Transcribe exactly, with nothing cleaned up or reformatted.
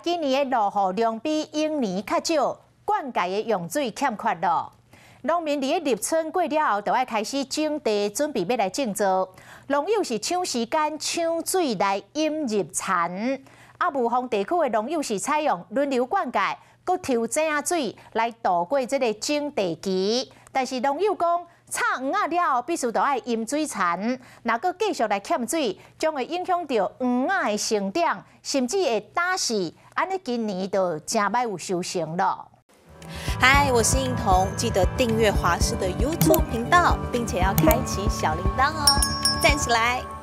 今年的落雨量比往年较少，灌溉的用水欠缺咯。农民伫咧入春过了后，就要开始种地，准备要来种植。农友是抢时间、抢水来引入田。啊，雾峰地区的农友是采用轮流灌溉，佮抽井仔水来度过这个种地期。但是农友讲，插黄仔了后，必须就要饮水田，若佮继续来欠水，将会影响到黄仔的成长，甚至会打死。安尼今年就真歹有收成咯。 嗨，我是映彤，记得订阅华视的 YouTube 频道，并且要开启小铃铛哦，站起来！